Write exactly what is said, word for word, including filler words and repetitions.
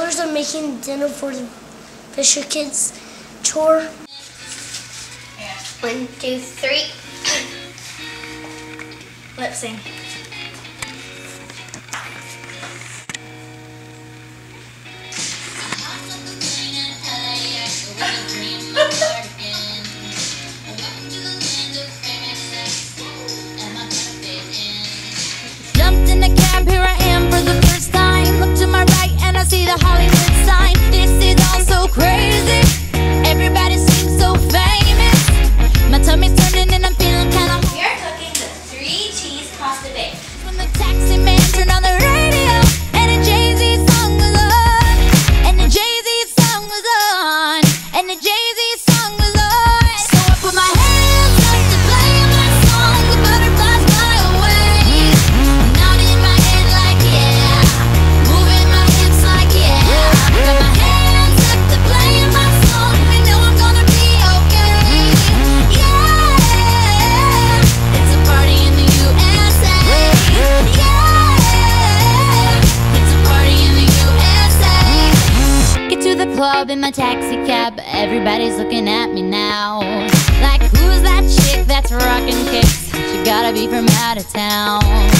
Chores are making dinner for the Fisherkids. Chore. One, two, three. Lip sync. Jumped in the cab, here I am for the first time. Look to my right and I see the Hollywood sign. This is all so crazy. Everybody seems so famous. My tummy's turning and I'm feeling kinda. We are cooking the three cheese pasta bake. When the taxi man turned on the radio and a Jay-Z song was on, and the Jay-Z song was on, and the Jay-Z song was on. So I put my hands up to play my song, the butterflies fly away. Nodding my head like yeah, moving my hips like yeah. Got my hands up to play my song, I know I'm gonna be okay. Yeah, it's a party in the U S A. Yeah, it's a party in the U S A. Get to the club in my taxi cab, everybody's looking at me now. Like, who's that chick that's rocking kicks? She gotta be from out of town.